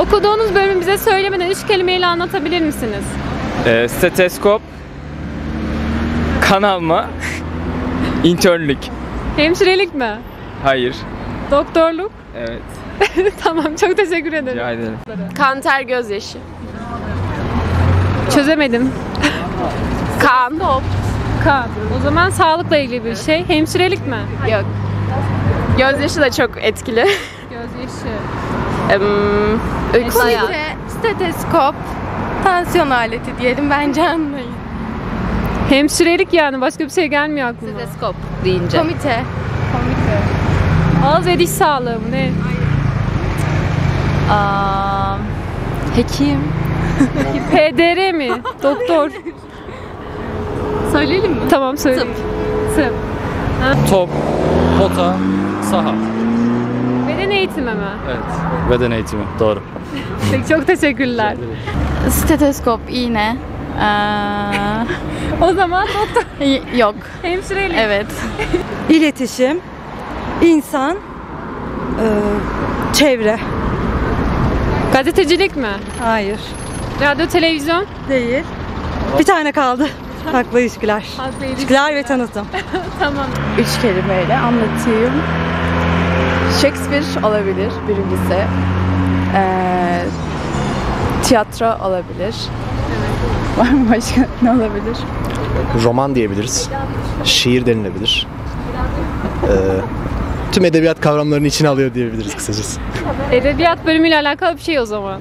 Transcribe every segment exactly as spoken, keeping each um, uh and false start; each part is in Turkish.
Okuduğunuz bölümü bize söylemeden üç kelimeyle anlatabilir misiniz? Ee, steteskop, kan alma, internlük. Hemşirelik mi? Hayır. Doktorluk? Evet. Tamam, çok teşekkür ederim. Rica ederim. Kanter gözyaşı. Çözemedim. Kan. Kan. O zaman sağlıkla ilgili bir şey. Hemşirelik mi? Yok. Gözyaşı da çok etkili. Gözyaşı. Em, Uyku hayatı. Steteskop, tansiyon aleti diyelim, bence anlayın. Hemşirelik yani, başka bir şey gelmiyor aklıma. Steteskop deyince. Komite. Ağız ve diş sağlığı mı ne? Aa, hekim. P D R mi? Doktor. Söyleyelim mi? Tamam, söyle. Tıp. Top, pota, saha. Beden eğitimi mi? Evet. Beden eğitimi. Doğru. Peki, çok teşekkürler. Steteskop, iğne. Aa, O zaman doktor. y- yok. Hemşirelik. Evet. İletişim, insan, eee, çevre. Gazetecilik mi? Hayır, Radyo, televizyon? değil. Bir tane kaldı. Haklı ilişkiler. Halkla İlişkiler ve tanıtım. Tamam. Üç kelimeyle anlatayım. Shakespeare olabilir birincisi. Ee, tiyatro olabilir. Var mı başka ne olabilir? Roman diyebiliriz. Şiir denilebilir. Ee, tüm edebiyat kavramlarını içine alıyor diyebiliriz kısacası. Edebiyat bölümüyle alakalı bir şey o zaman.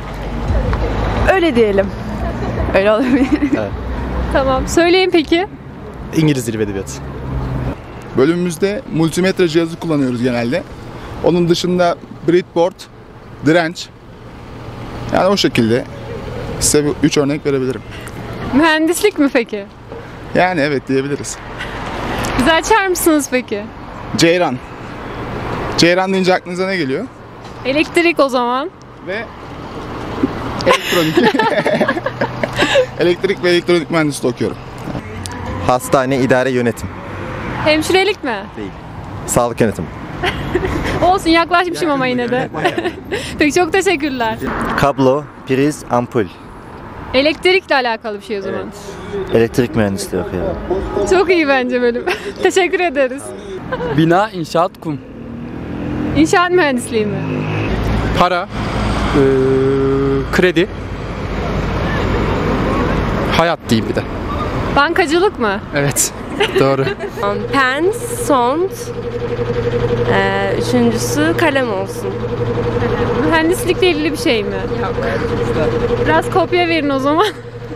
Öyle diyelim. Öyle olabilir. Evet. Tamam. Söyleyin peki. İngiliz dili ve edebiyatı. Bölümümüzde multimetre cihazı kullanıyoruz genelde. Onun dışında breadboard, direnç. Yani o şekilde size üç örnek verebilirim. Mühendislik mi peki? Yani evet diyebiliriz. Bize açar mısınız peki? Ceyran. Ceyran deyince aklınıza ne geliyor? Elektrik o zaman. Ve elektronik. Elektrik ve elektronik mühendisliği okuyorum. Hastane, idare, yönetim. Hemşirelik mi? Değil. Sağlık yönetimi. Olsun, yaklaşmışım ama yine de. Peki, çok teşekkürler. Kablo, priz, ampul. Elektrikle alakalı bir şey o zaman. Elektrik mühendisliği okuyorum. Çok iyi bence bölüm. Teşekkür ederiz. Bina, inşaat, kum. İnşaat mühendisliği mi? Para, ee, kredi. Hayat diyeyim bir de. Bankacılık mı? Evet. Doğru. Pen, sont. Ee, üçüncüsü kalem olsun. Mühendislikle ilgili bir şey mi? Yok. Biraz kopya verin o zaman.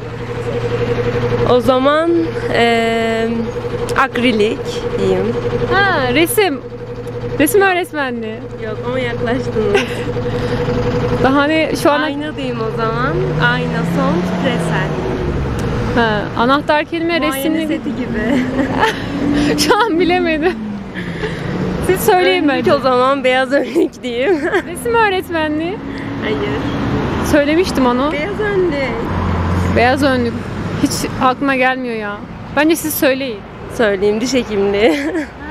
O zaman ee, akrilik diyeyim. Ha, resim. Resim öğretmenliği. Yok ama yaklaştınız. Daha ne şu an Ayna diyeyim o zaman. Ayna, sont, presel. ha, anahtar kelime Muayene resimli. seti gibi. Şu an bilemedim. Siz söyleyin Önlük bence. o zaman beyaz önlük diyeyim. Resim öğretmenliği. Hayır. Söylemiştim onu. Beyaz önlük. Beyaz önlük. Hiç aklıma gelmiyor ya. Bence siz söyleyin. Söyleyeyim, diş hekimliği.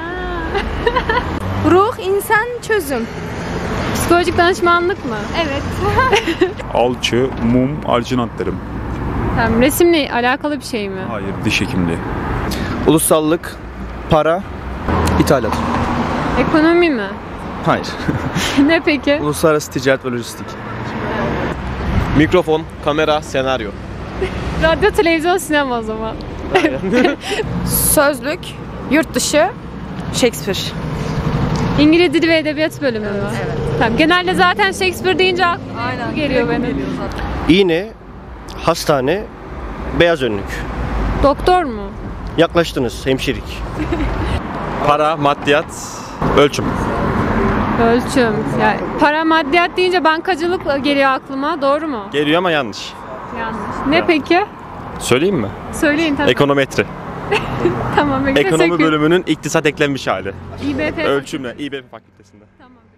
Ruh, insan, çözüm. Psikolojik danışmanlık mı? Evet. Alçı, mum, argünantlarım. Tamam, resimle alakalı bir şey mi? Hayır, diş hekimliği. Ulusallık, para, ithalat. Ekonomi mi? Hayır. Ne peki? Uluslararası ticaret ve lojistik. Mikrofon, kamera, senaryo. Radyo, televizyon, sinema o zaman. Sözlük, yurt dışı, Shakespeare. İngiliz Dili ve Edebiyat bölümü mü? Evet. Tamam. Genelde zaten Shakespeare deyince aklıma bu geliyor benim. İğne, hastane, beyaz önlük. Doktor mu? Yaklaştınız, hemşirelik. Para, maddiyat, ölçüm. Ölçüm. Yani para, maddiyat deyince bankacılık geliyor aklıma. Doğru mu? Geliyor ama yanlış. Yanlış. Ne peki? Söyleyeyim mi? Söyleyin tabii. Ekonometri. Tamam. Peki, Ekonomi teşekkür. bölümünün iktisat eklenmiş hali. İ B F. Ölçümle, İ B F fakültesinde. Tamam.